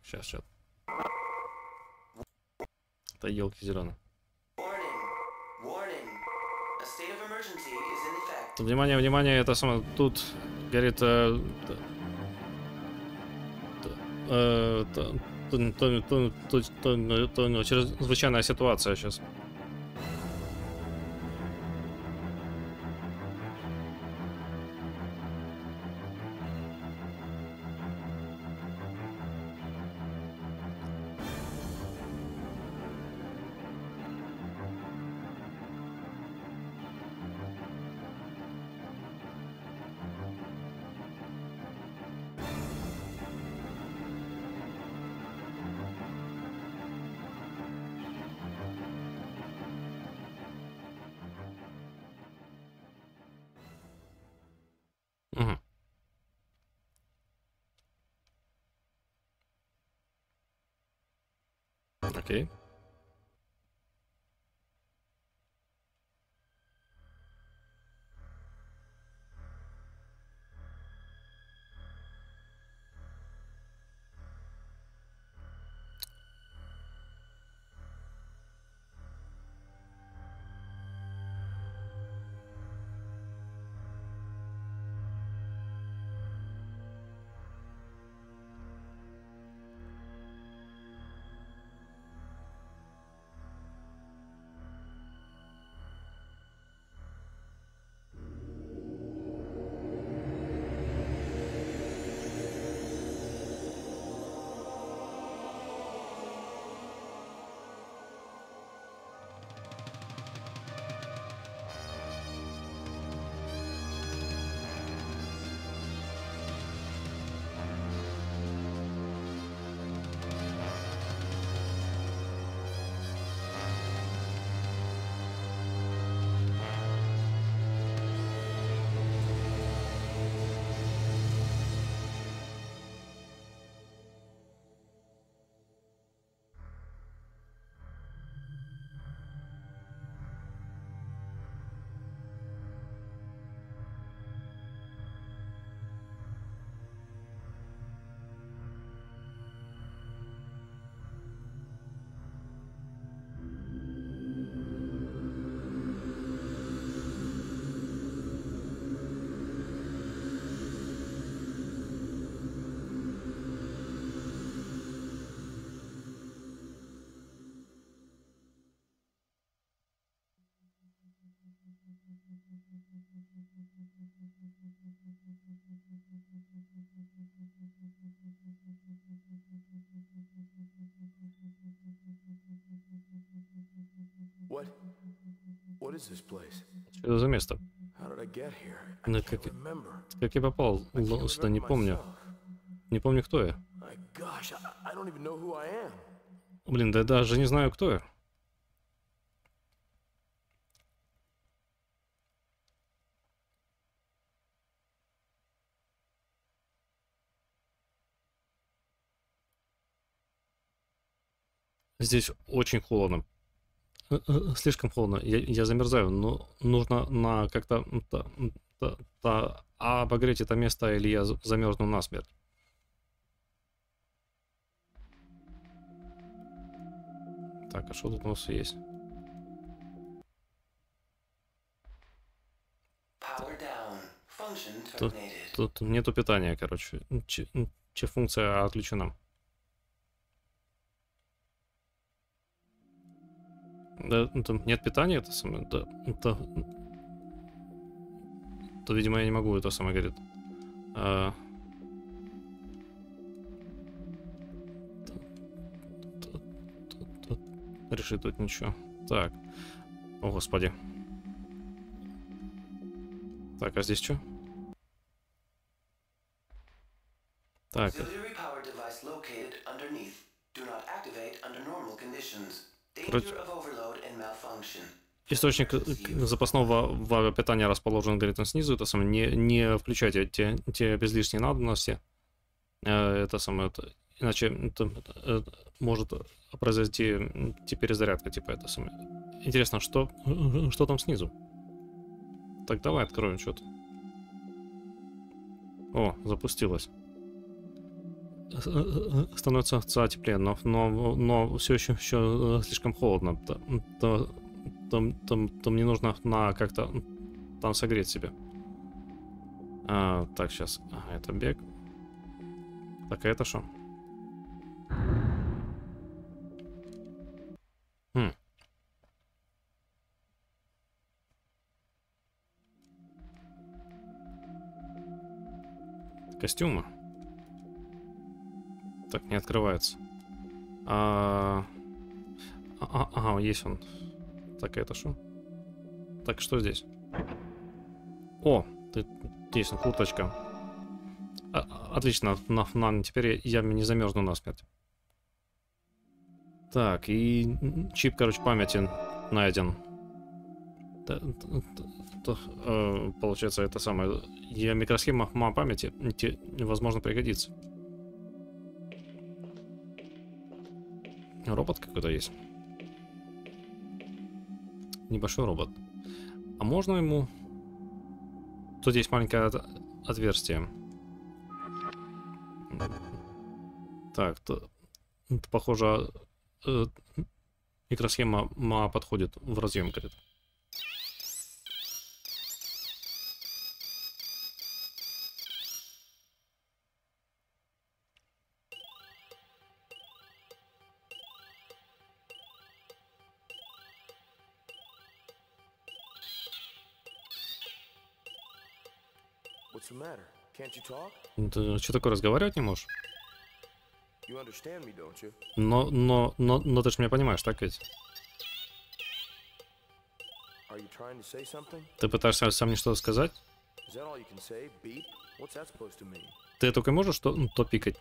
Сейчас. Это елки зеленые. Внимание, это самое. Тут говорит, чрезвычайная ситуация сейчас. Угу. Окей. Что это за место? Ну, как я попал сюда, не помню. Не помню, кто я. Блин, да я даже не знаю, кто я. Здесь очень холодно. Слишком холодно. Я замерзаю, но нужно на как-то обогреть это место, или я замерзну насмерть. Так, а что тут у нас есть? Тут нету питания, короче. Функция отключена. Да, там нет питания, это самое. Да, то, видимо, я не могу, это самое говорит. Решить тут ничего. Так. О, господи. Так, а здесь что? Так. Источник запасного питания расположен, говорит, снизу. Это самое. Не включайте те без лишней надобности. Это самое. Иначе это может произойти перезарядка, типа это самое. Интересно, что там снизу? Так, давай откроем что-то. О, запустилось. становится теплее, но все еще слишком холодно. То мне нужно как-то там согреть себя. Так, сейчас. Ага, это бег. Так, а это что? Костюмы. Так, не открывается. Ага, есть он. Так, это что? Так, что здесь? О, здесь курточка. Отлично, теперь я не замерзну насмерть. Так, и чип, короче, памяти найден. Получается, это самое. Микросхема памяти возможно пригодится. Робот какой-то есть. Небольшой робот. А можно ему... Тут есть маленькое отверстие. Так, похоже, микросхема подходит в разъем, говорит. Ты что такое, разговаривать не можешь? Но ты же меня понимаешь, так ведь? Ты пытаешься сам мне что-то сказать? Ты только можешь то пикать?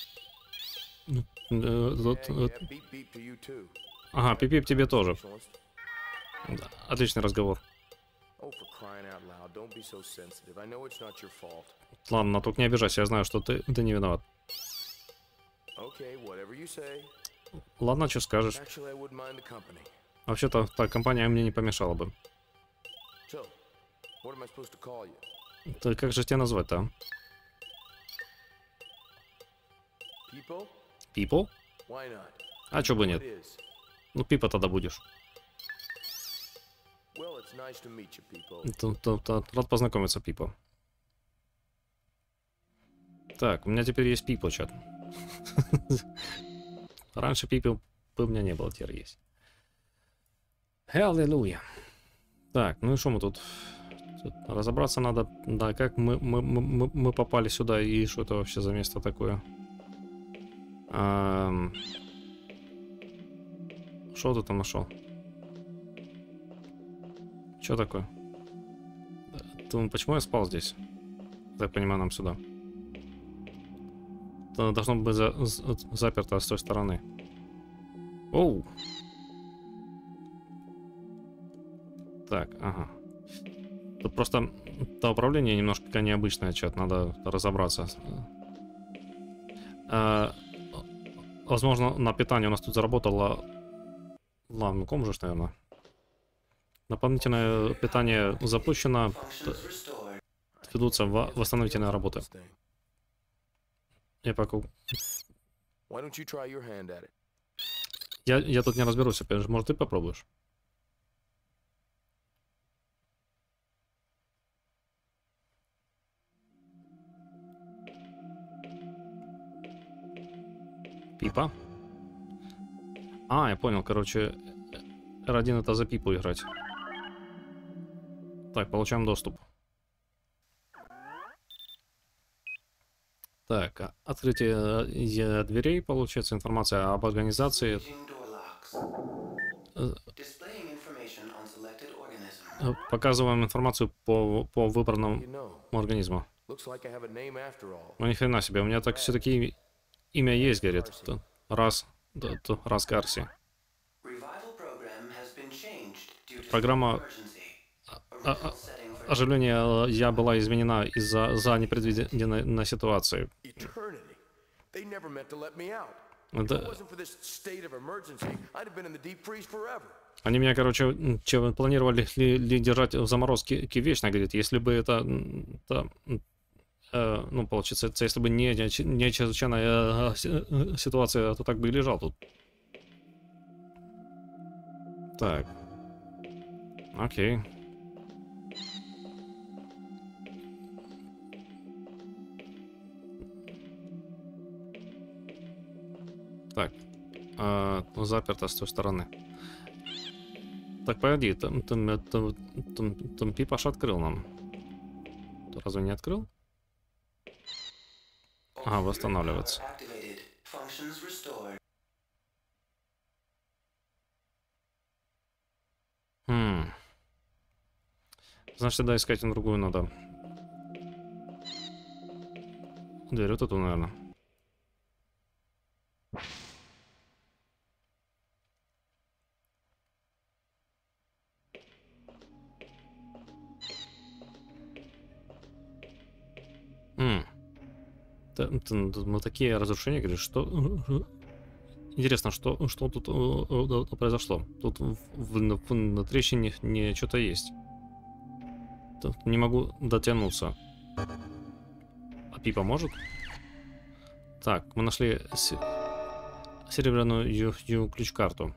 Ага, пип-пип тебе тоже. Да, отличный разговор. Ладно, только не обижайся, я знаю, что ты не виноват. Ладно, что скажешь. Вообще-то, та компания мне не помешала бы. Ты как же тебя назвать-то? People? А чё бы нет? Ну, Пипа тогда будешь. Рад познакомиться, Пипа. Так, у меня теперь есть Пипа, чат. Раньше Пипа у меня не было, теперь есть. Аллилуйя. Так, ну и что мы тут? Разобраться надо, да, как мы попали сюда и что это вообще за место такое. Что ты там нашел? Что такое? Почему я спал здесь? Так понимаю, нам сюда. Это должно быть заперто с той стороны. Оу! Так, ага. Тут просто то управление немножко необычное, чат, надо разобраться. Возможно, на питание у нас тут заработало... Ладно, ком же, наверное. Дополнительное питание запущено. Ведутся восстановительные работы. Я пока... Я тут не разберусь, опять же. Может, ты попробуешь? Пипа? А, я понял, короче, R1 это за Пипу играть. Так, получаем доступ. Так, открытие дверей, получается, информация об организации. Показываем информацию по выбранному организму. Ну ни хрена себе, у меня так все-таки имя есть, говорит. Раз Гарси. Программа оживления я была изменена из-за непредвиденной ситуации. Они меня, короче, планировали ли держать в заморозке вечно, говорит, если бы это Ну, получается, это если бы не чрезвычайная ситуация, то так бы и лежал тут. Так. Окей. Так. Заперто с той стороны. Так, погоди, там Пипаш открыл нам. Ты разве не открыл? Ага, восстанавливается. Значит, тогда искать на другую надо. Дверь вот эту, наверное. На такие разрушения, говоришь, что... Интересно, что тут произошло? Тут на трещине не что-то есть. Тут не могу дотянуться. А Пипа может? Так, мы нашли серебряную ключ-карту.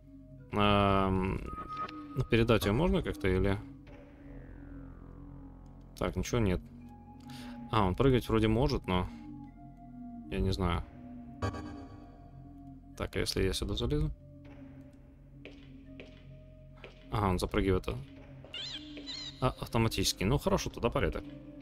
Передать ее можно как-то или... Так, ничего нет. Он прыгать вроде может, но... Я не знаю. Так, а если я сюда залезу? Ага, он запрыгивает. Автоматически. Ну, хорошо, туда порядок.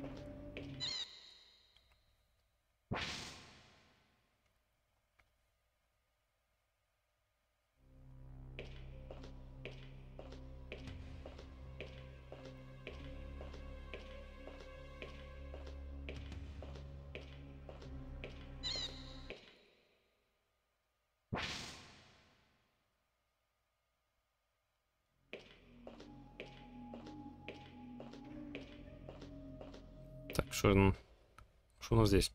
Так, что у нас здесь?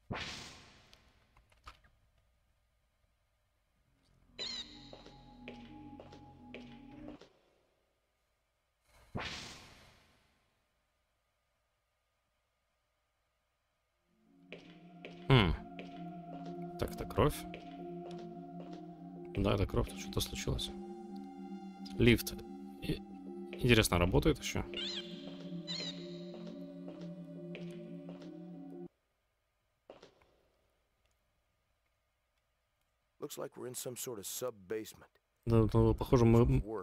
Так, это кровь. Да, это кровь, тут что-то случилось. Лифт. Интересно, работает еще? Да, похоже, мы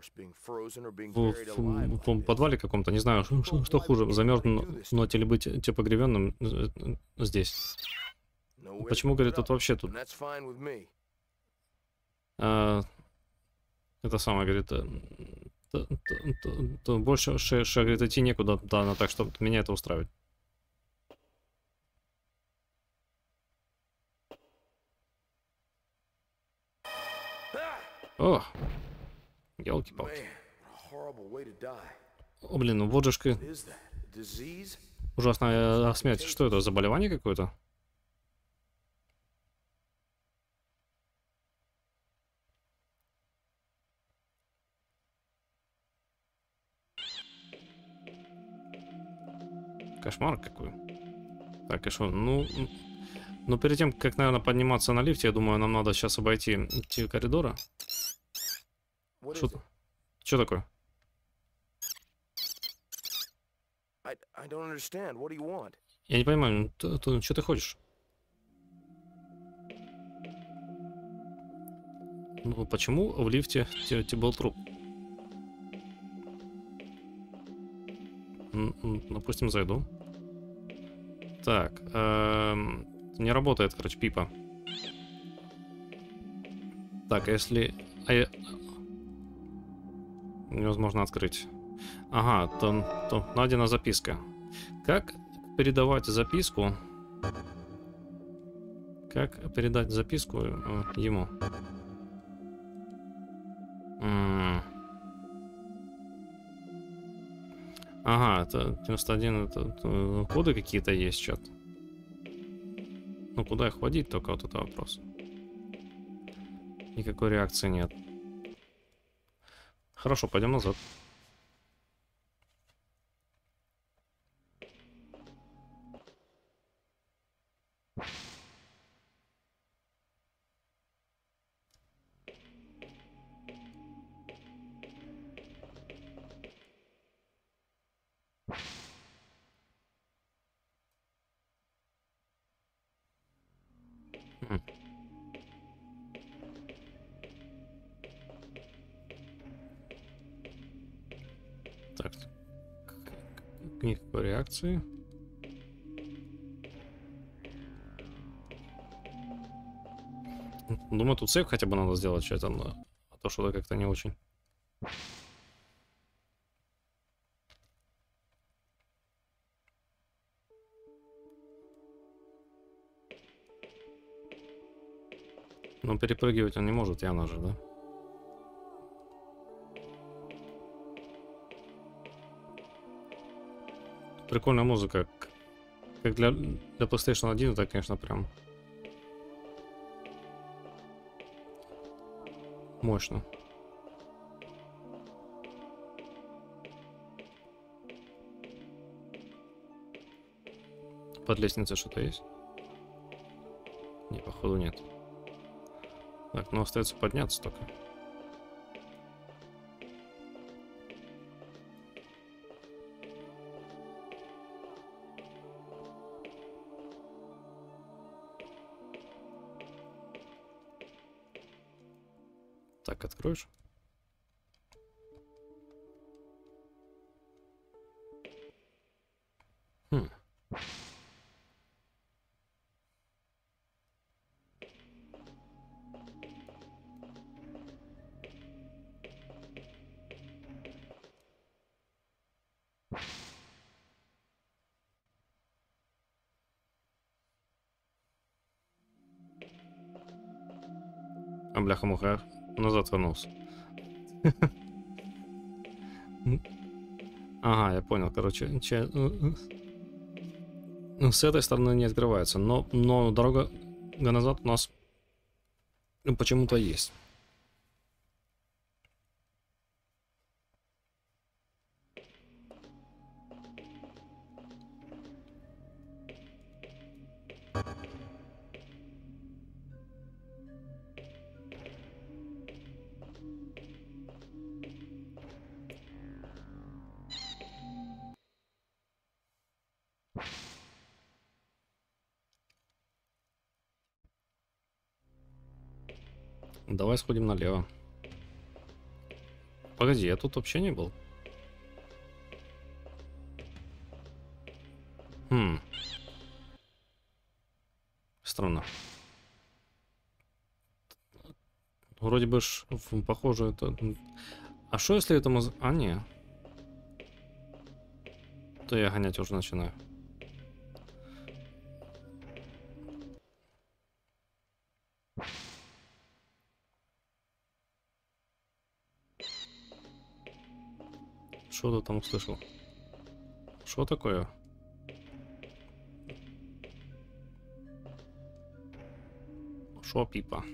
в подвале каком-то, не знаю, что хуже, замерзнуть или быть погребенным здесь. Почему, говорит, тут вообще тут... Это самое, говорит, больше, говорит, идти некуда, да, так что меня это устраивает. О, елки-палки. О, блин, ну вот же ужасная смерть. Что это, заболевание какое-то? Кошмар какой. Так, и что? Ну, перед тем, как, наверное, подниматься на лифте, я думаю, нам надо сейчас обойти эти коридоры. Что такое? Я не понимаю, что ты хочешь? Ну, почему в лифте был труп? Допустим, зайду. Так, не работает, короче, Пипа. Так, а если... Невозможно открыть. Ага, то найдена записка. Как передавать записку? Как передать записку ему? Ага, это 91, это коды какие-то есть, чат. Ну, куда их вводить, только вот это вопрос. Никакой реакции нет. Хорошо, пойдем назад. Никакой реакции. Думаю, тут сейв хотя бы надо сделать, что-то, а то что-то как-то не очень. Но перепрыгивать он не может, явно же, да? Прикольная музыка. Как для PlayStation 1, это, конечно, прям мощно. Под лестницей что-то есть? Не, походу нет. Так, ну остается подняться только. Так, откроешь? Хм. А бляха-муха, назад вернулся. Ага, я понял, короче. С этой стороны не открывается, но дорога назад у нас почему-то есть. Давай сходим налево. Погоди, я тут вообще не был. Хм. Странно. Вроде бы ж похоже это... А что если это А, не. То я гонять уже начинаю. Что ты там услышал? Что такое? Шо пипа?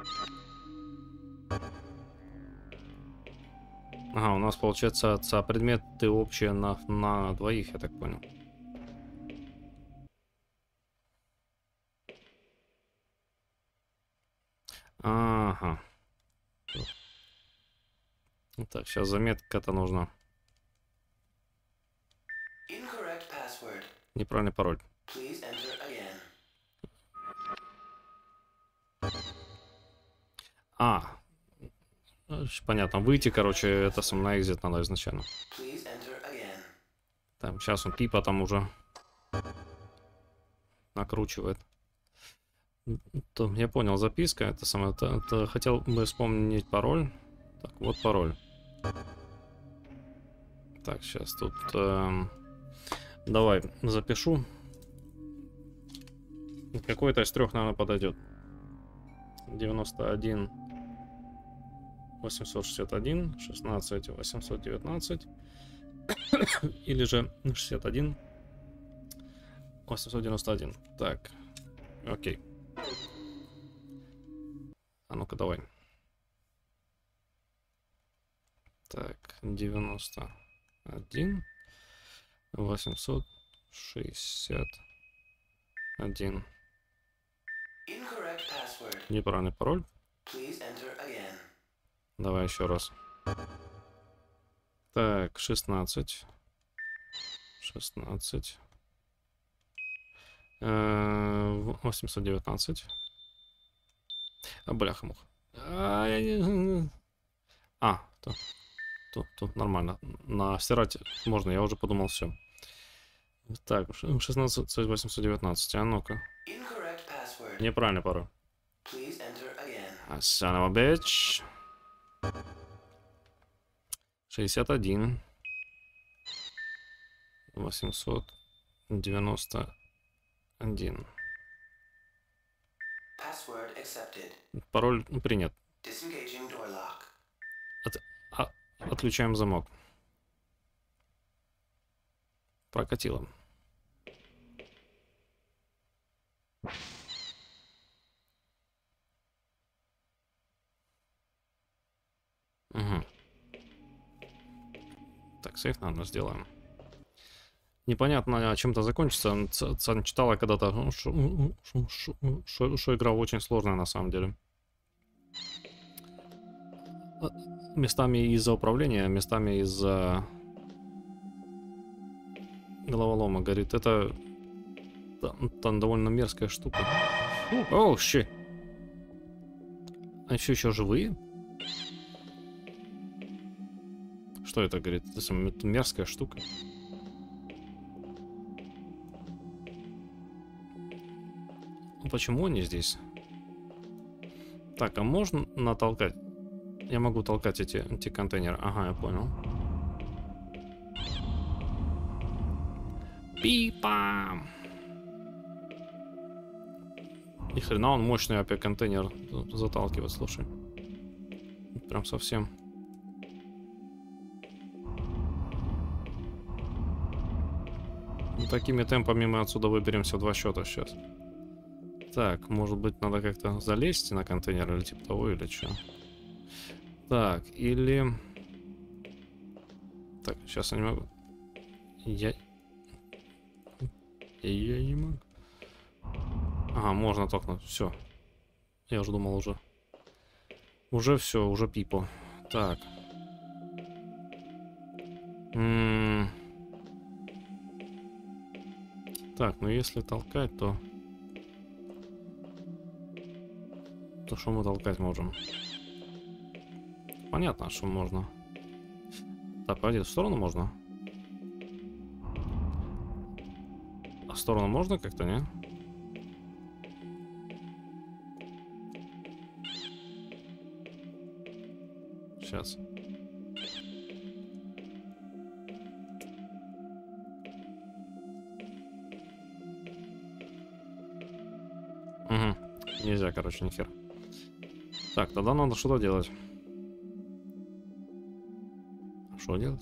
Ага, у нас получается предметы общие на двоих, я так понял. Ага. Так, сейчас заметка-то нужна. Неправильный пароль. А, понятно. Выйти, короче, это сам на экзит надо изначально. Там, сейчас он пипа там уже накручивает. То, я понял, записка. Это самое. Это хотел бы вспомнить пароль. Так, вот пароль. Так, сейчас тут... давай, запишу. Какой-то из трех, наверное, подойдет. 91 861, 16 819 или же 61 891. Так, окей. А ну-ка, давай. Так, 91 861. Неправильный пароль. Давай еще раз. Так, 16. 16. 819. А, бляха-муха. Тут нормально. На стирать можно, я уже подумал, все. Так, 16,819. А ну-ка. Неправильный пароль. Son of a bitch. 61. 891. Пароль принят. Отключаем замок. Прокатило. Угу. Так, сейф, наверное, сделаем. Непонятно, чем-то закончится. Цан читала когда-то, что игра очень сложная на самом деле. Местами из-за управления, местами из-за головолома. Говорит, это там довольно мерзкая штука. Оу, щи. Они все еще живые? Что это, говорит? Это мерзкая штука. Почему они здесь? Так, а можно натолкать? Я могу толкать эти контейнеры. Ага, я понял. Пипа! Ни хрена он мощный опять контейнер заталкивает, слушай. Прям совсем. Такими темпами мы отсюда выберемся в 2 счета сейчас. Так, может быть, надо как-то залезть на контейнер или типа того, или что? Так, или... Так, сейчас я не могу. Я не могу. Ага, можно толкнуть. Все. Я уже думал, уже все, уже пипо. Так. Так, ну если толкать, то что мы толкать можем? Понятно, что можно. Так, погоди, в сторону можно? А в сторону можно как-то, не? Сейчас. Угу. Нельзя, короче, ни хера. Так, тогда надо что-то делать. Что делать?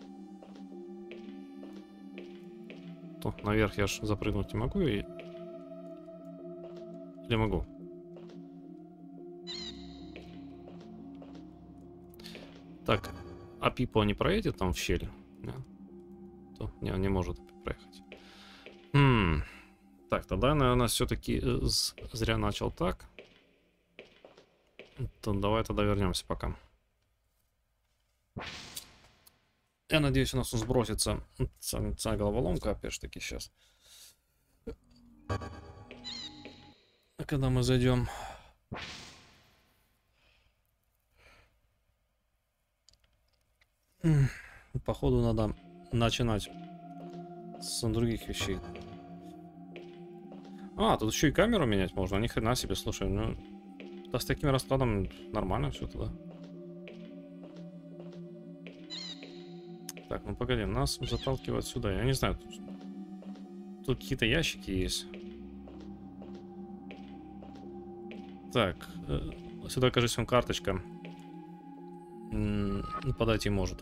То наверх я ж запрыгнуть не могу и... Или могу? Так, а Пипо не проедет там в щель? Нет? То не может проехать. Так, тогда, наверное, все-таки зря начал так. То давай тогда вернемся пока. Я надеюсь, у нас сбросится ця головоломка, опять же таки, сейчас. А когда мы зайдем... Походу надо начинать с других вещей. А, тут еще и камеру менять можно. Ни хрена себе, слушай, ну... Да с таким раскладом нормально все туда. Так, ну погоди, нас заталкивают сюда. Я не знаю, тут какие-то ящики есть. Так, сюда, кажется, карточка. Подойти может.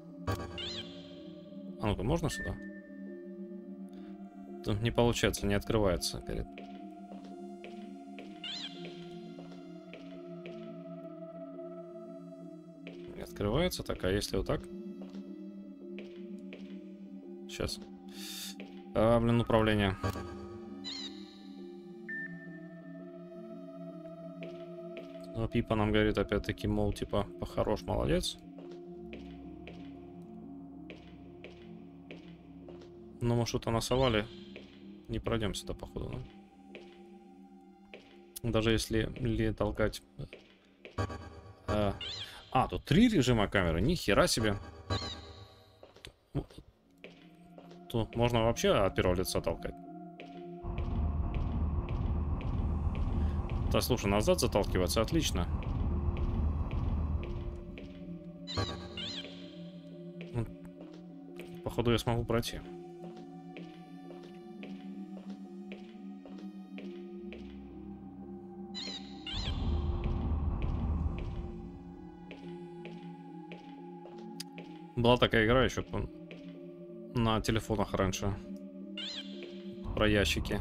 А ну-ка, можно сюда? Тут не получается, не открывается, говорит. Не открывается, так, а если вот так? Сейчас. Блин, управление. Но Пипа нам говорит опять-таки, мол, типа, похорош, молодец. Но мы что-то насовали. Не пройдем сюда, походу, да? Даже если толкать... тут 3 режима камеры. Ни хера себе. тут можно вообще от первого лица толкать. Да, слушай, назад заталкиваться отлично. Ну, походу я смогу пройти. Была такая игра еще на телефонах раньше. Про ящики.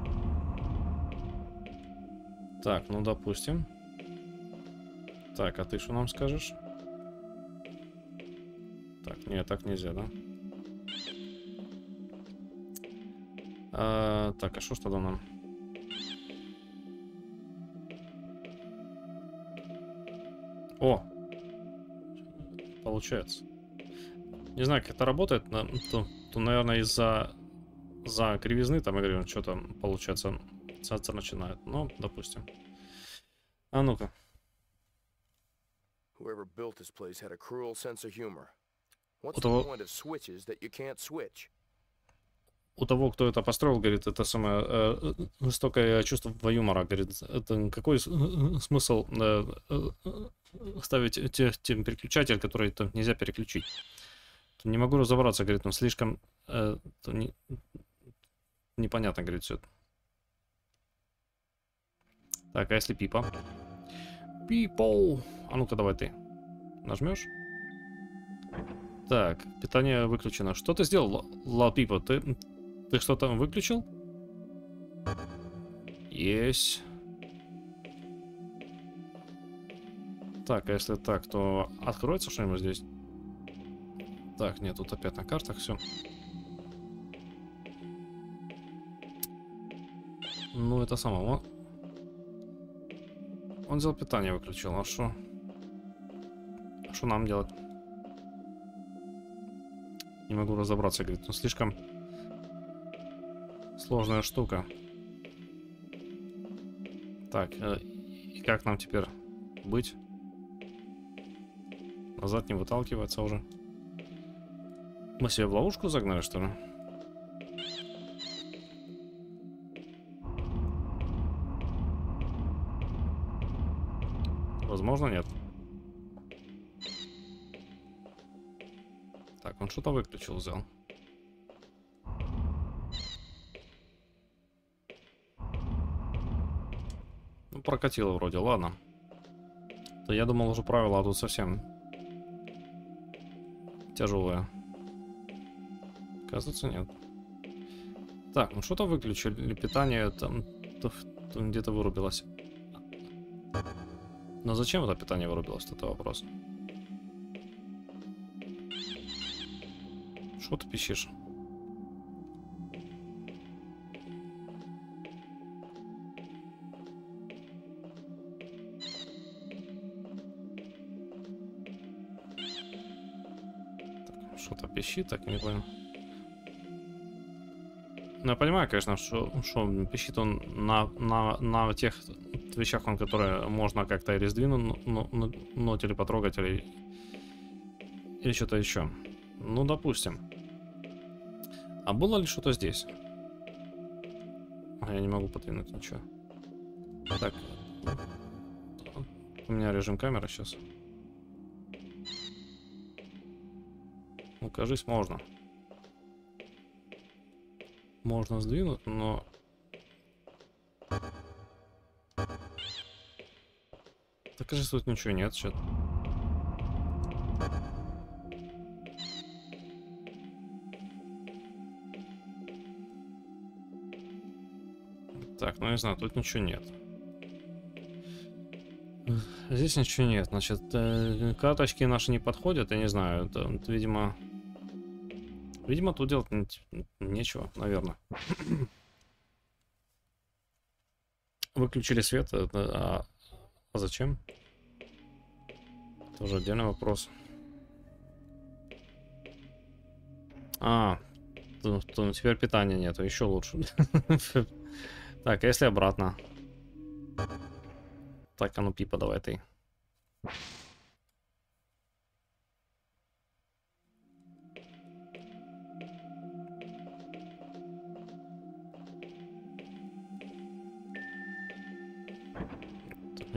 Так, ну допустим. Так, а ты что нам скажешь? Так, нет, так нельзя, да? Так, а что ж тогда нам? О! Получается. Не знаю, как это работает, то наверное, из-за кривизны там игры что-то, получается, цаться начинает. Ну, допустим. А ну-ка. Whoever built this place had a cruel sense of humor. What's У the того, point of switches that you can't switch? у того, кто это построил, говорит, это самое жестокое чувство юмора, говорит, это какой смысл ставить те переключатель, который там нельзя переключить? Не могу разобраться, говорит, он слишком непонятно, говорит, все это. Так, а если Пипа? People. А ну-ка, давай ты. Нажмешь? Так, питание выключено. Что ты сделал, Ла Пипа? Ты что-то выключил? Есть. Так, а если так, то откроется что-нибудь здесь? Так, нет, тут опять на картах все. Ну, это самое. Он взял питание, выключил. А что? А что нам делать? Не могу разобраться, говорит. Ну, слишком сложная штука. Так, и как нам теперь быть? Назад не выталкиваться уже. Мы себя в ловушку загнали, что ли? Возможно, нет. Так, он что-то выключил, взял. Ну, прокатило вроде, ладно. Да я думал уже правила, а тут совсем тяжелые. Кажется, нет. Так, ну что-то выключили. Питание там где-то вырубилось. Но зачем это питание вырубилось? Это вопрос. Что ты пищишь? Что-то пищит, так не понял. Ну, я понимаю, конечно, что пищит он на тех вещах, которые можно как-то или сдвинуть, но или потрогать, или что-то еще. Ну, допустим. А было ли что-то здесь? А я не могу подвинуть ничего. Так. У меня режим камеры сейчас. Ну, кажись, можно. Можно сдвинуть, но... Так, кажется, тут ничего нет, что-то. Так, ну не знаю, тут ничего нет. Здесь ничего нет, значит, карточки наши не подходят, я не знаю, это видимо... Видимо, тут делать нечего, наверное. Выключили свет, а зачем? Тоже отдельный вопрос. Теперь питания нету, еще лучше. Так, а если обратно? Так, а ну Пипа, давай ты.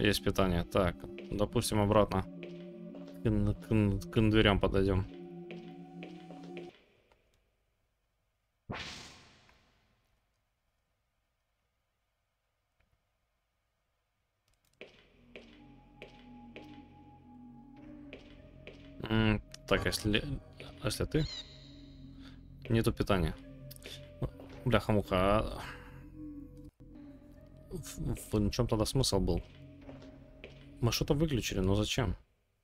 Есть питание. Так, допустим, обратно к дверям подойдем. Так, если ты... Нету питания. Бляха-муха, а в чем тогда смысл был? Мы что-то выключили, но зачем?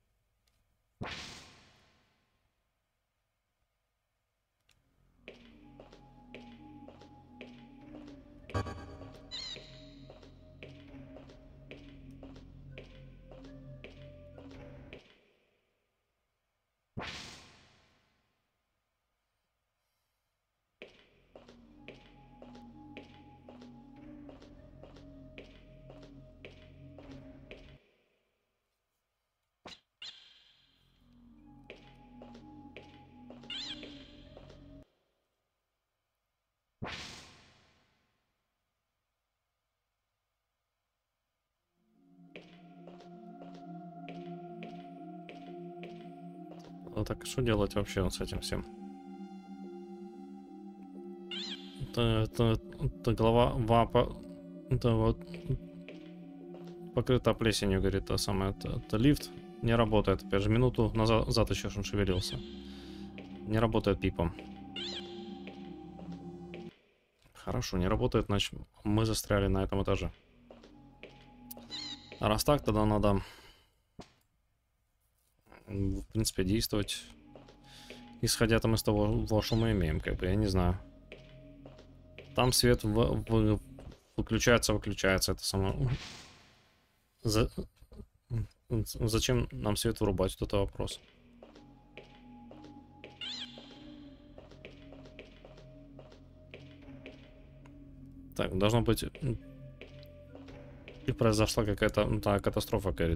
Ну так что делать вообще с этим всем? Это голова вапа. Это вот покрыта плесенью, говорит, та самая. Это лифт не работает. Опять же, минуту назад еще он шевелился. Не работает пипом. Хорошо, не работает, значит мы застряли на этом этаже. А раз так, тогда надо, в принципе, действовать, исходя там из того, что мы имеем, как бы, я не знаю. Там свет выключается, это самое. Зачем нам свет вырубать? Вот это вопрос. Так, должно быть... И произошла какая-то катастрофа, говорит.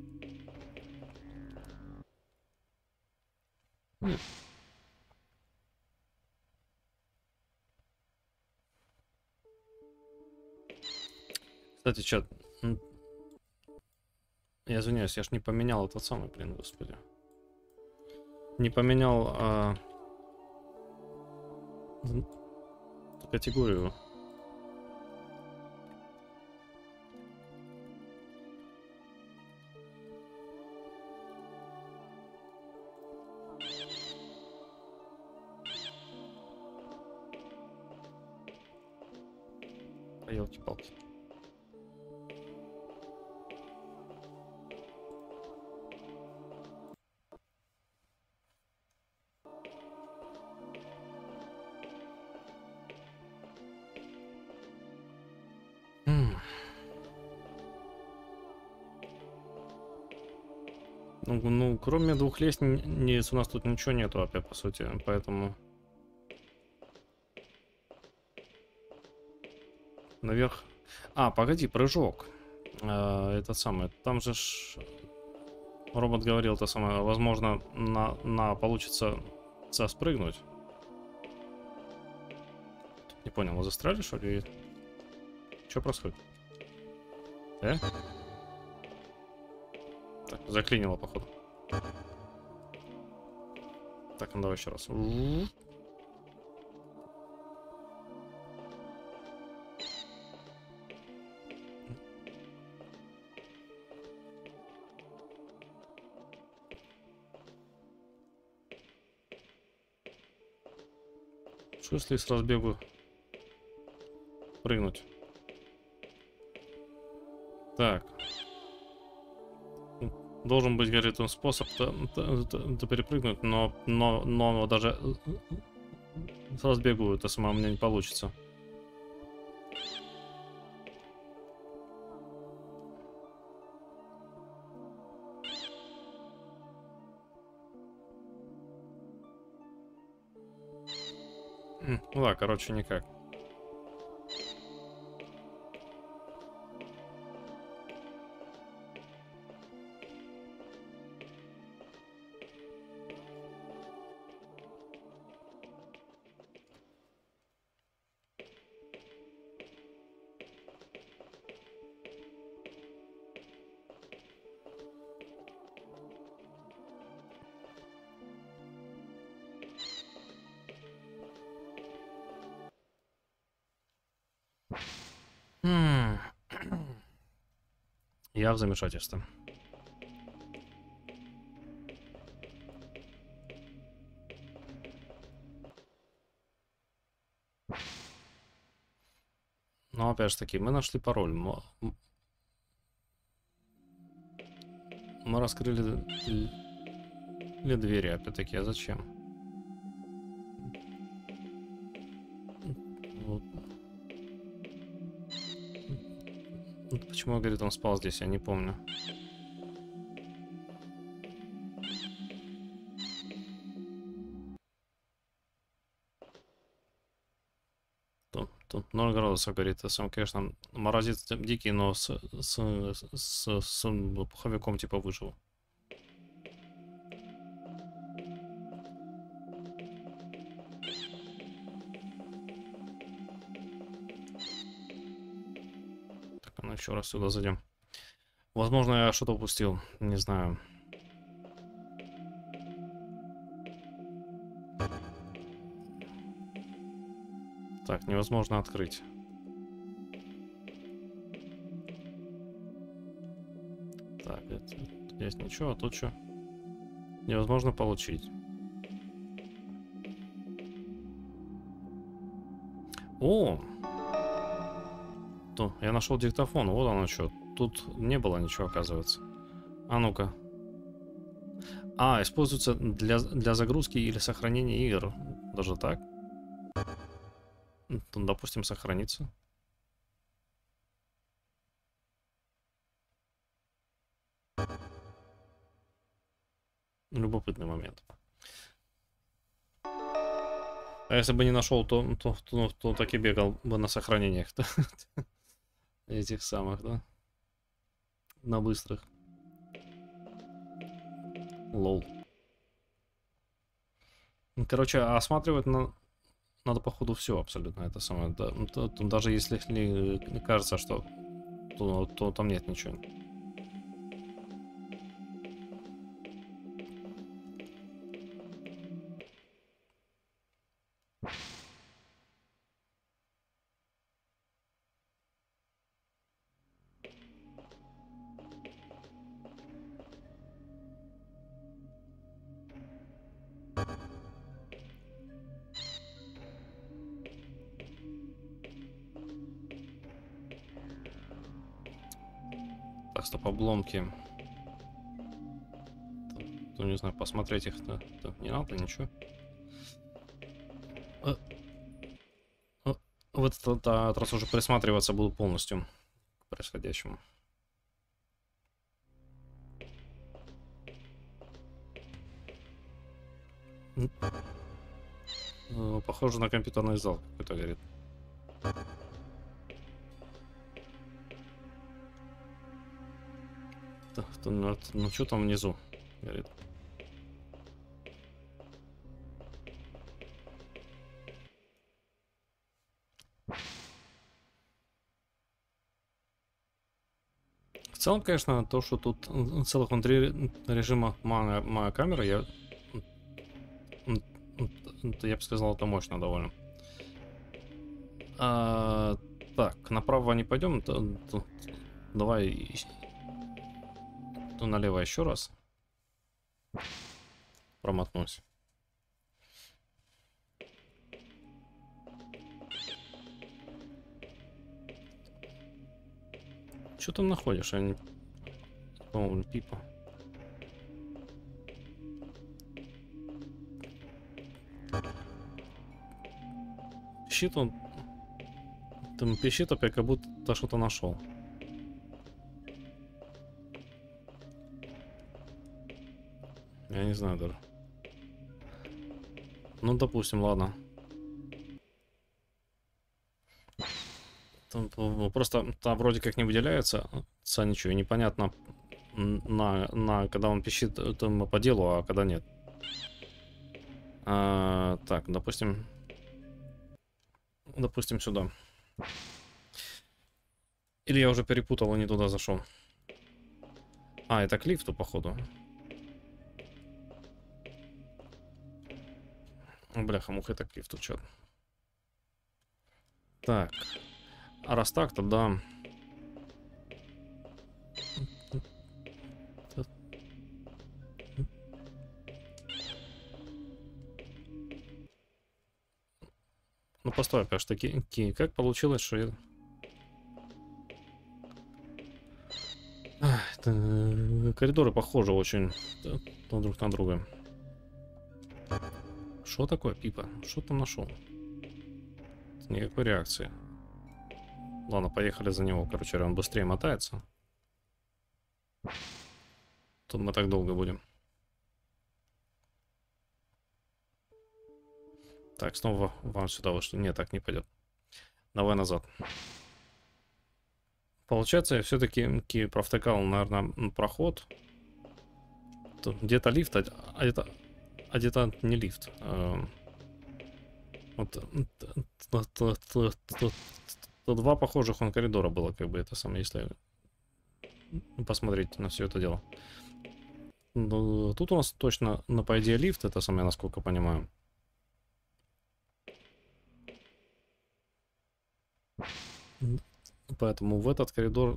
Кстати, чат, я извиняюсь, я ж не поменял этот самый, блин, господи. Не поменял категорию. Елки-палки. Ну, кроме двух лестниц у нас тут ничего нету опять, по сути, поэтому... Наверх... А, погоди, прыжок. Это самое, там же робот говорил, это самое, возможно, получится спрыгнуть. Не понял, мы застряли, что ли? Что происходит? Так, заклинило, походу. Так, ну давай еще раз. Что если с разбегу прыгнуть? Так. Должен быть, говорит он, способ перепрыгнуть, но даже с разбегу это самое у меня не получится. Ну да, короче, никак. М. Я в замешательстве. Но опять же таки, мы нашли пароль. Мы раскрыли двери, опять-таки, а зачем? Вот. Почему, говорит, он спал здесь, я не помню. Тут 0 градусов, говорит, сам, конечно, морозец дикий, но с пуховиком типа выжил. Так, а ну еще раз сюда зайдем. Возможно, я что-то упустил, не знаю. Так, невозможно открыть. Так, здесь ничего, а тут что? Невозможно получить. О! То, я нашел диктофон, вот оно что. Тут не было ничего, оказывается. А ну-ка. А, используется для загрузки или сохранения игр. Даже так? Ну, допустим, сохранится. Любопытный момент. А если бы не нашел, то так и бегал бы на сохранениях этих самых, да? На быстрых. Лол. Короче, осматривать надо, походу, все абсолютно это самое. Да, даже если кажется, что то там нет ничего. Так, стоп, обломки. То не знаю, посмотреть их-то не надо, ничего. В этот раз уже присматриваться буду полностью к происходящему. Похоже на компьютерный зал какой-то, говорит. Ну что там внизу, говорит. В целом, конечно, то, что тут целых внутри режима моя камера, я бы сказал, это мощно довольно. Так, направо не пойдем, давай налево еще раз. Промотнусь. Что там находишь? Я не... По-моему, пипа. Пищит он... Там пищит опять, как будто что-то нашел. Я не знаю даже. Ну, допустим, ладно. Там, просто там вроде как не выделяется ничего, непонятно когда он пищит там по делу, а когда нет. Так, допустим сюда. Или я уже перепутал и не туда зашел. Это к лифту, походу. Бляха-муха, это к лифту, чё. Так. А раз так, тогда... Ну, постой, конечно, как получилось, что я... Коридоры похожи очень друг на друга. Что такое, Пипа? Что там нашел? Никакой реакции. Ладно, поехали за него. Короче, он быстрее мотается. Тут мы так долго будем. Так, снова вам сюда вышли. Нет, так не пойдет. Давай назад. Получается, я все-таки провтыкал, наверное, проход. Тут где-то лифт, а где-то не лифт. Вот, два похожих он коридора было, как бы это самое, если посмотреть на все это дело. Но тут у нас точно, по идее, лифт, это самое, насколько понимаю. Поэтому в этот коридор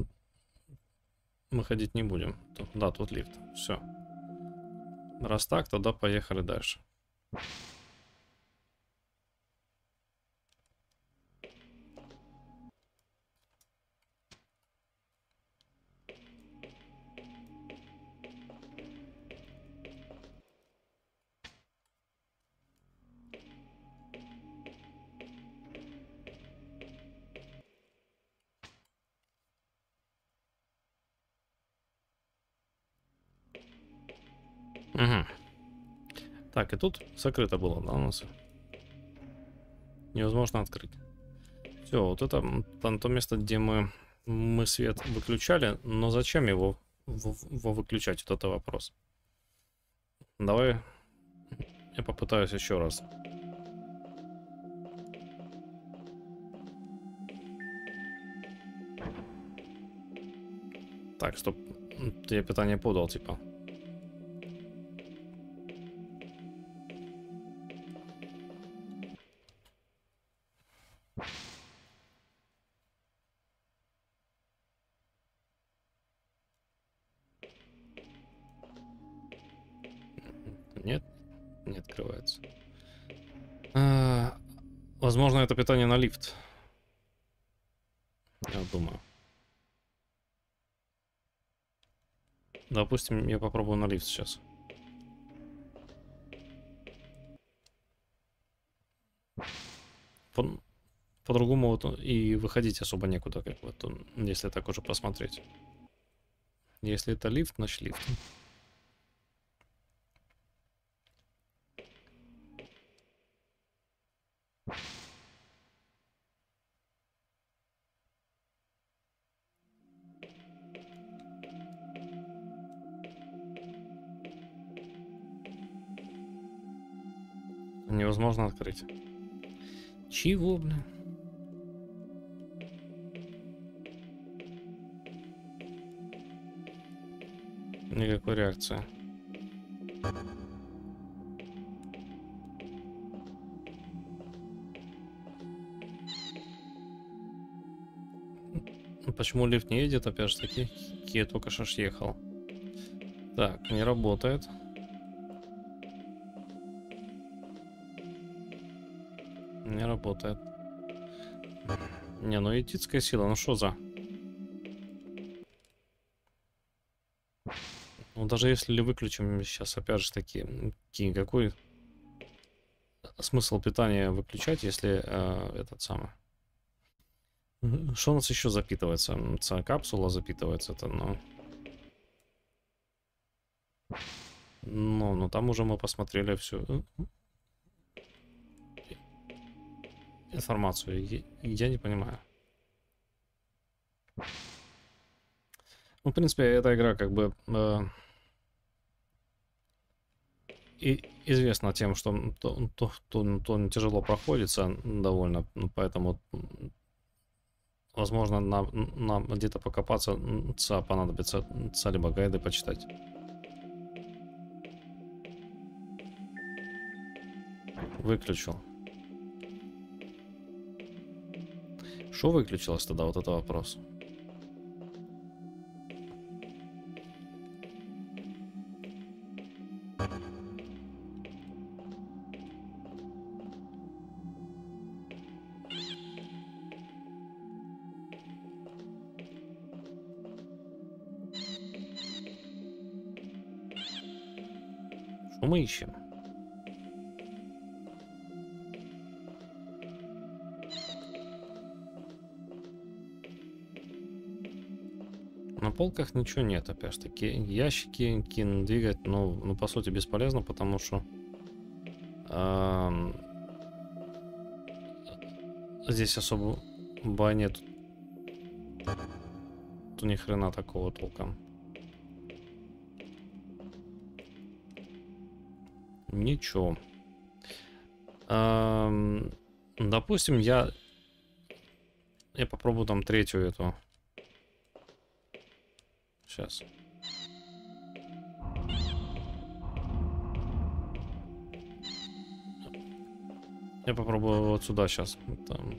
мы ходить не будем. Да, тут лифт. Все. Раз так, тогда поехали дальше. Угу. Так, и тут закрыто было, да, у нас? Невозможно открыть. Все, вот это там то место, где мы свет выключали, но зачем его выключать? Вот это вопрос. Давай я попытаюсь еще раз. Так, стоп. Я питание подал, типа. Нет, не открывается. Возможно, это питание на лифт. Я думаю. Допустим, я попробую на лифт сейчас. По-другому вот и выходить особо некуда, как вот, если так уже посмотреть. Если это лифт, значит лифт. Невозможно открыть. Чего, блин? Никакой реакции. Почему лифт не едет, опять же таки? Я только что ехал. Так, не работает. Не работает. Не, ну этическая сила, ну что за? Ну даже если выключим сейчас, опять же таки, какой смысл питания выключать, если этот самый... Что у нас еще запитывается? Капсула запитывается, это, ну... Ну, там уже мы посмотрели всю информацию. Я не понимаю. Ну, в принципе, эта игра как бы и известна тем, что то тяжело проходится довольно, поэтому, возможно, нам где-то покопаться понадобится либо гайды почитать. Выключил. Что выключилось тогда? Вот это вопрос. Что мы ищем? На полках ничего нет, опять же таки. Ящики двигать, ну, по сути, бесполезно, потому что здесь особо нет. Тут ни хрена такого толком. Ничего. Допустим, я попробую там третью эту. Сейчас. Я попробую вот сюда сейчас. Там.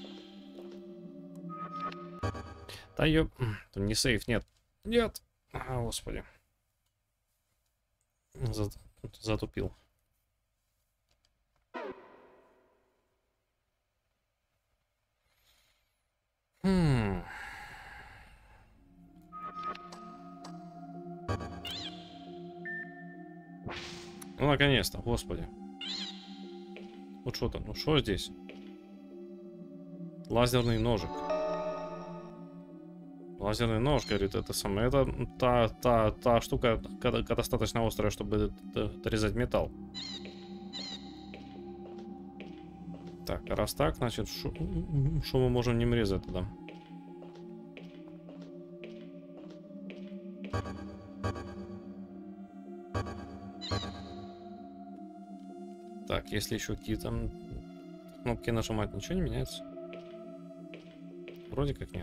Да ёп. Тут не сейф, нет. Нет. А, господи. Затупил. Ну, наконец-то, господи. Вот что там, ну что здесь? Лазерный ножик. Лазерный нож, говорит, это самое. Это та штука, когда достаточно острая, чтобы резать металл. Так, а раз так, значит, что мы можем не резать тогда? Так, если еще какие-то кнопки нажимать, ничего не меняется? Вроде как нет.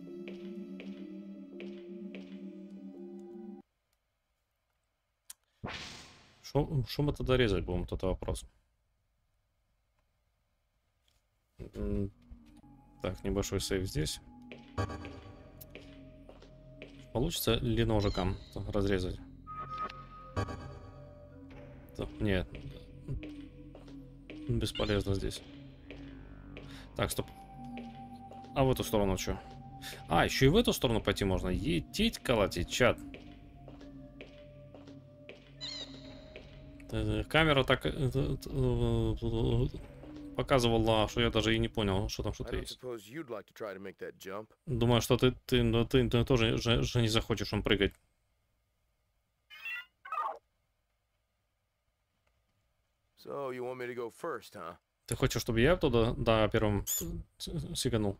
Что мы тогда резать будем? Вот это вопрос. Так, небольшой сейф здесь. Получится ли ножиком разрезать? Нет. Бесполезно здесь. Так, стоп. А в эту сторону что? А, еще и в эту сторону пойти можно. Етить, колотить, чат. Камера так показывала, что я даже и не понял, что там что-то есть. Думаю, что ты тоже же не захочешь он прыгать. Ты хочешь, чтобы я туда, да, первым сиганул?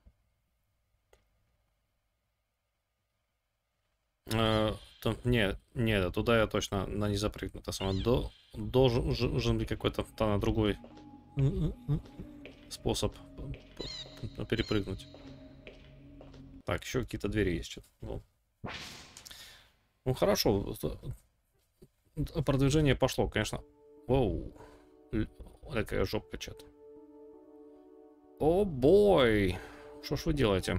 Нет, туда я точно не запрыгну. Это самое, должен быть какой-то на другой способ перепрыгнуть. Так, еще какие-то двери есть. Что-то. Ну хорошо. Продвижение пошло, конечно. Воу. Такая жопка, чат. О, бой! Что ж вы делаете?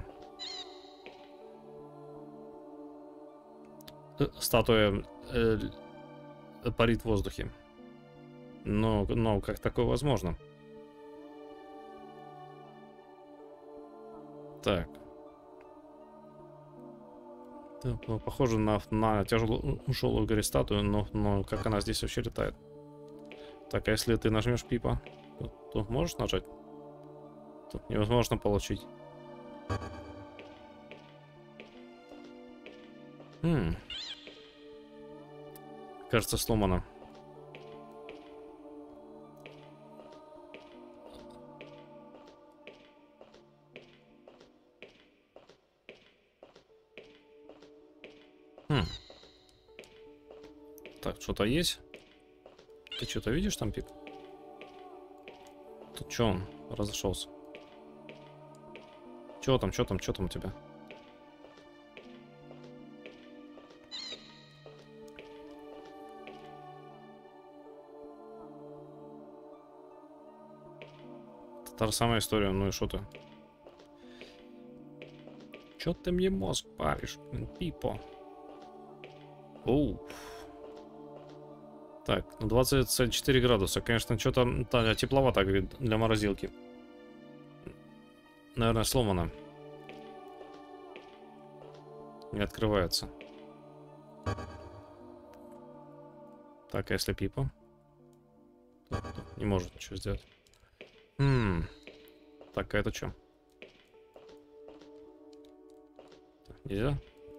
Статуя парит в воздухе. Но как такое возможно? Так. Похоже на тяжелую горе-статую, но как она здесь вообще летает? Так, а если ты нажмешь пипа, то можешь нажать? Тут невозможно получить. Кажется, сломано. Так, что-то есть? Ты что-то видишь там, Пип? Тут что он разошелся? Что там у тебя? Та же самая история, ну и что ты? Чё ты мне мозг паришь, блин, Пипо? Оу. Так, 24 градуса. Конечно, что-то тепловато, говорит, для морозилки. Наверное, сломано. Не открывается. Так, а если Пипа? Не может ничего сделать. Так, а это что? Нельзя?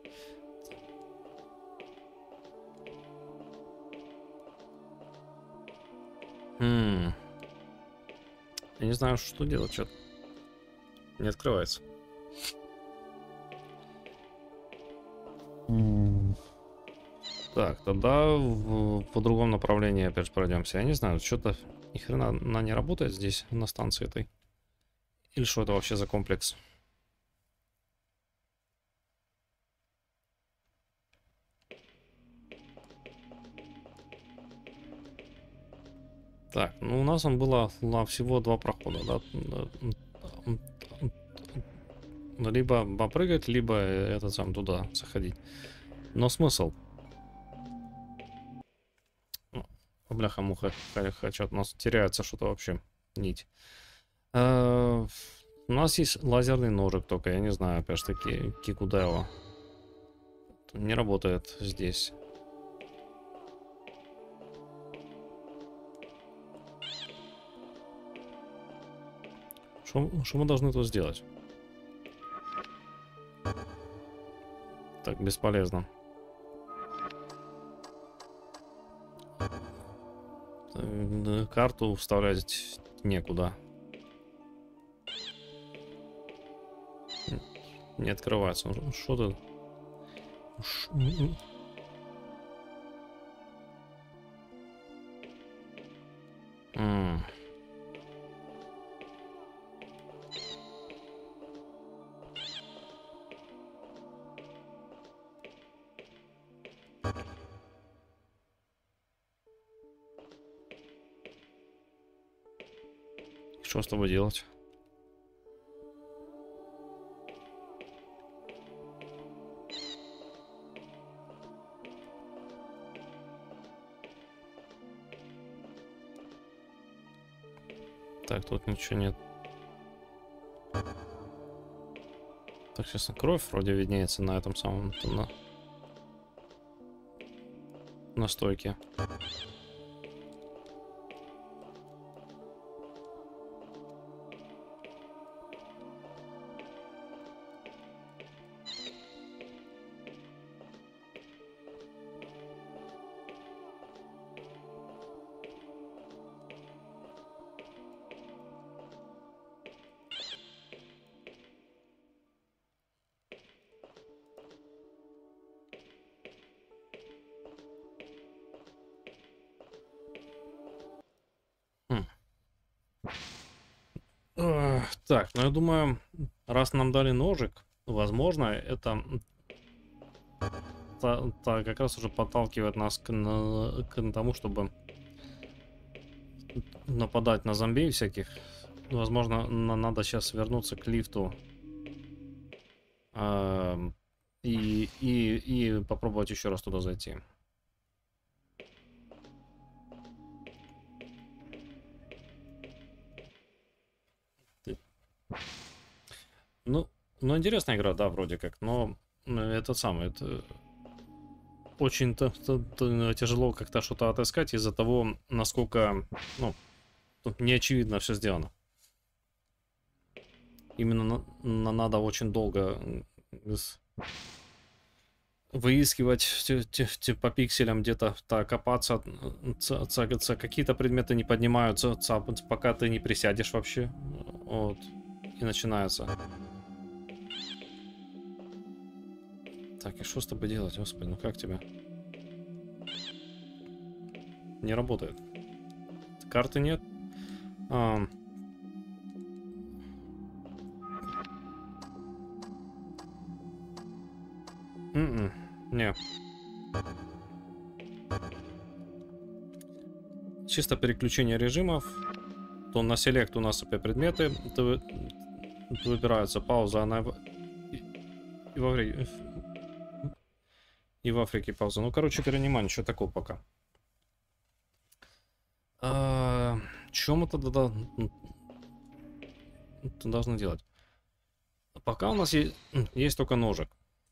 Я не знаю, что делать, что-то не открывается. Так, тогда по другому направлению опять пройдемся. Я не знаю, что-то ни хрена она не работает здесь, на станции этой. Или что это вообще за комплекс? Так, ну у нас было всего 2 прохода, да? Либо попрыгать, либо этот сам туда заходить. Но смысл? Бляха-муха, хотят, у нас теряется что-то вообще, нить. У нас есть лазерный ножик только, я не знаю, опять же таки, куда его. Не работает здесь. Что мы должны тут сделать? Так, бесполезно. Карту вставлять некуда. Не открывается. Что тут? Что с тобой делать? Так, тут ничего нет. Так, честно, кровь вроде виднеется на этом самом на стойке. Так, ну я думаю, раз нам дали ножик, возможно, это как раз уже подталкивает нас к тому, чтобы нападать на зомби всяких. Возможно, надо сейчас вернуться к лифту и попробовать еще раз туда зайти. Ну, интересная игра, да, вроде как, но это самое, это очень тяжело как-то что-то отыскать из-за того, насколько, ну, неочевидно все сделано. Именно надо очень долго выискивать по пикселям где-то, копаться, какие-то предметы не поднимаются, пока ты не присядешь вообще, вот, и начинается. Так, и что с тобой делать, господи, ну как тебя? Не работает. Карты нет. Не. Чисто переключение режимов. То на селект у нас опять предметы выбираются. Пауза, она И в Африке пауза. Ну, короче говоря, нема ничего такого пока. Чем мы тогда должны делать? Пока у нас есть только ножик.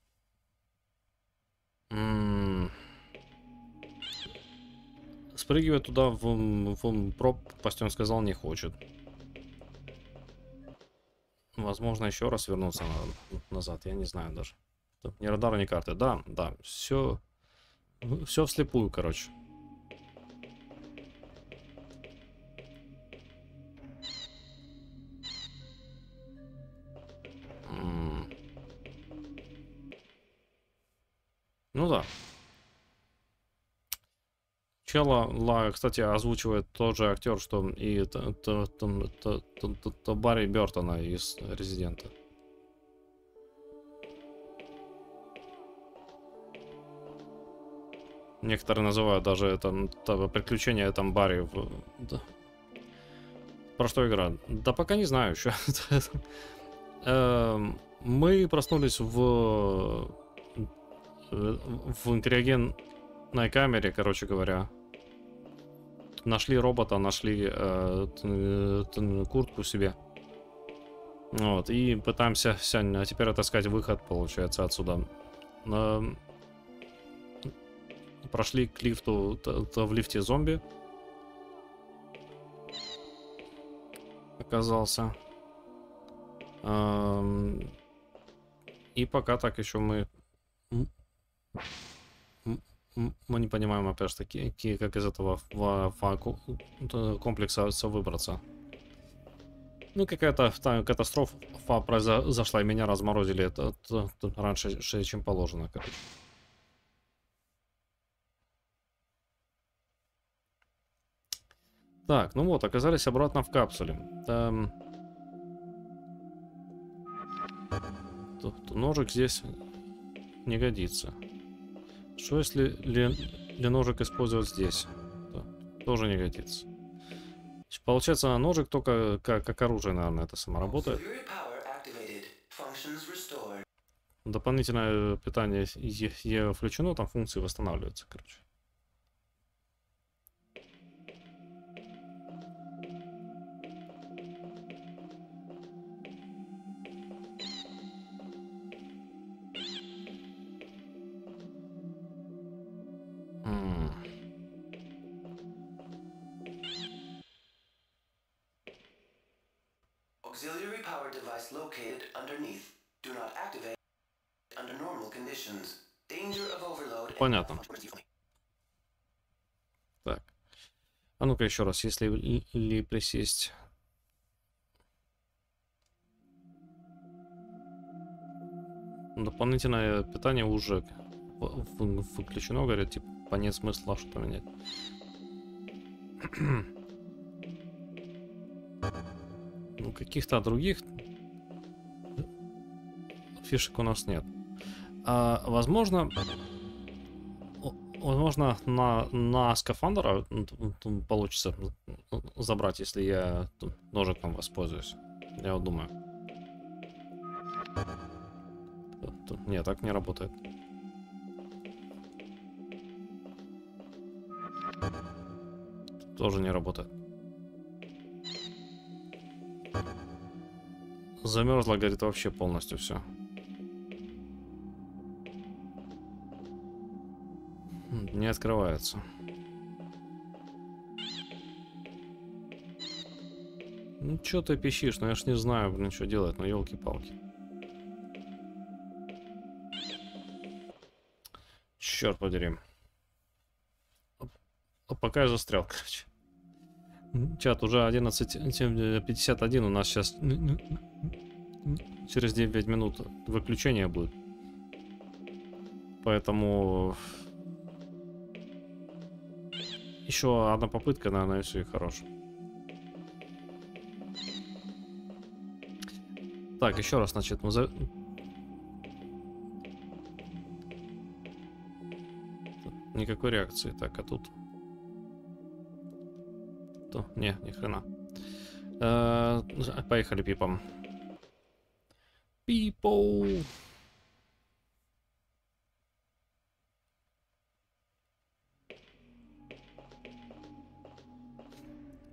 Спрыгивать туда в пропасть, он сказал, не хочет. Возможно, еще раз вернуться назад, я не знаю даже. Ни радара, ни карты. Да, все вслепую, короче. Ну да. Чела, кстати, озвучивает тот же актер, что и Барри Бёртона из Резидента. Некоторые называют даже это приключение там Барри. Про что игра? Да пока не знаю еще. Мы проснулись в криогенной камере, короче говоря. Нашли робота, нашли куртку себе. Вот, и пытаемся теперь отыскать выход, получается, отсюда. Прошли к лифту, в лифте зомби оказался. И пока так еще мы не понимаем, опять же таки, как из этого комплекса выбраться. Ну, какая-то катастрофа произошла, и меня разморозили это раньше, чем положено, короче. Так, ну вот, оказались обратно в капсуле. Ножик здесь не годится. Что если ножик использовать здесь? Да, тоже не годится. Получается, ножик только как оружие, наверное, это само работает. Дополнительное питание включено, там функции восстанавливаются, короче. Auxiliary power device located underneath. Do not activate under normal conditions. Danger of overload. Понятно. Так. А ну-ка еще раз, если ли присесть. Дополнительное питание уже выключено, говорят, типа, нет смысла что-то менять. Ну, каких-то других фишек у нас нет. Возможно, на скафандр получится забрать, если я ножиком воспользуюсь. Я вот думаю. Нет, так не работает. Тоже не работает. Замерзла, говорит, вообще полностью все. Не открывается. Ну, что ты пищишь? Ну, я ж не знаю, блин, что делать. Ну, елки-палки. Черт подери. Пока я застрял, короче. Чат, уже 11:51, у нас сейчас через 9 минут выключение будет. Поэтому еще одна попытка, наверное, и все, и хорошо. Так, еще раз, значит, мы никакой реакции. Так, а тут... Не, ни хрена. Поехали, пипом. Пипоу.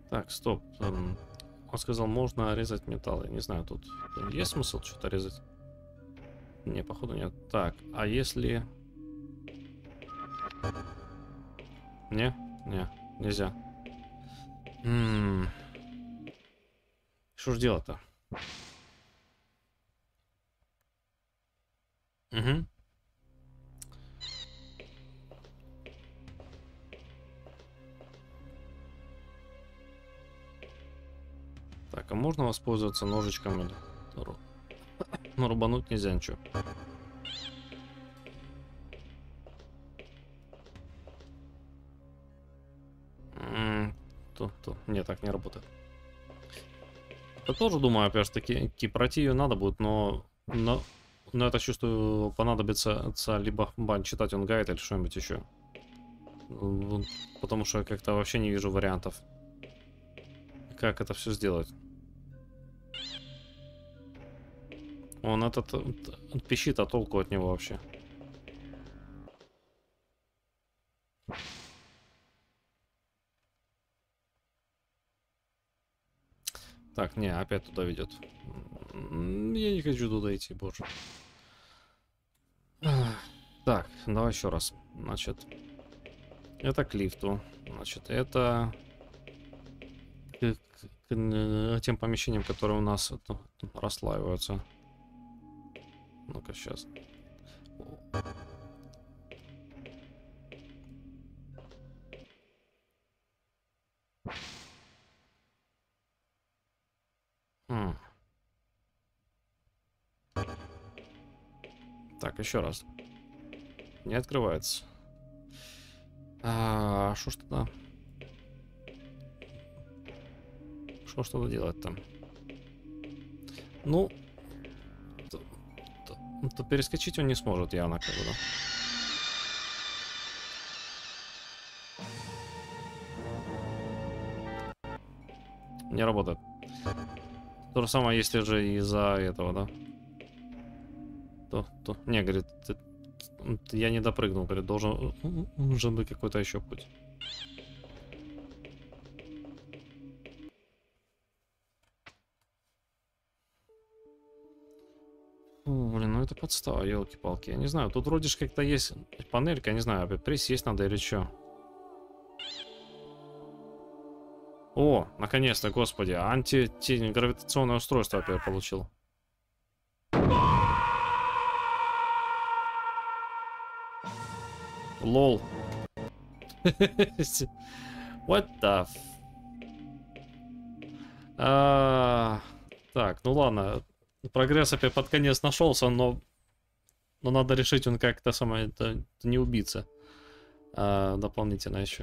Так, стоп. Он сказал, можно резать металл. Я не знаю, тут есть смысл что-то резать? Не, походу нет. Так, а если... Не? Не, нельзя. Что ж делать-то? Угу. Так, а можно воспользоваться ножичком или... Ну, рубануть нельзя ничего. Нет, так не работает. Я тоже думаю, опять же таки, пройти ее надо будет, но это чувствую, понадобится либо читать он гайд или что-нибудь еще. Потому что я как-то вообще не вижу вариантов, как это все сделать. Он этот пищит, а толку от него вообще. Так, не, опять туда ведет. Я не хочу туда идти, боже. Так, давай еще раз. Значит, это к лифту. Значит, это к тем помещениям, которые у нас расслаиваются. Ну-ка, сейчас. Так, еще раз. Не открывается. Что ж тогда? Что ж тогда делать там? Ну, то перескочить он не сможет явно, как бы, да. Не работает. То же самое, если же из-за этого, да? Не, говорит, я не допрыгнул, говорит, должен быть какой-то еще путь. Блин, ну это подстава, елки-палки. Я не знаю, тут вроде же как-то есть панелька, я не знаю, опять присесть надо или что. О, наконец-то, господи, антигравитационное устройство опять получил. Лол. What the Так, ну ладно. Прогресс опять под конец нашелся, но надо решить, он как-то самое, это не убийца. Дополнительно еще.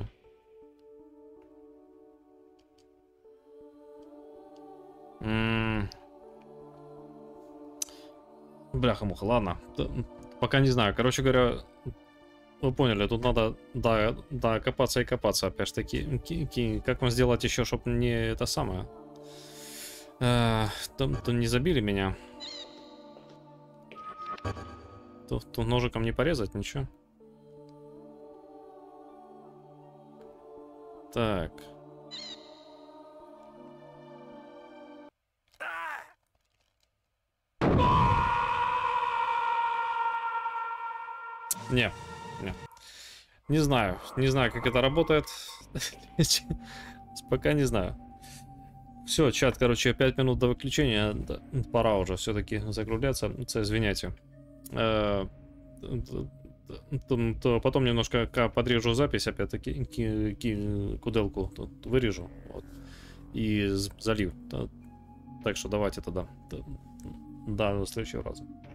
Бляха-муха, ладно. Пока не знаю. Короче говоря, вы поняли, тут надо, да, копаться и копаться, опять же таки. Как вам сделать еще, чтобы не это самое? То не забили меня. То ножиком не порезать, ничего. Так. Не. Не знаю, как это работает. Пока не знаю. Все, чат, короче, 5 минут до выключения. Пора уже все-таки закругляться. Извиняйте. Потом немножко подрежу запись, опять-таки куделку вырежу. Вот, и залью. Так что давайте тогда. До следующего раза.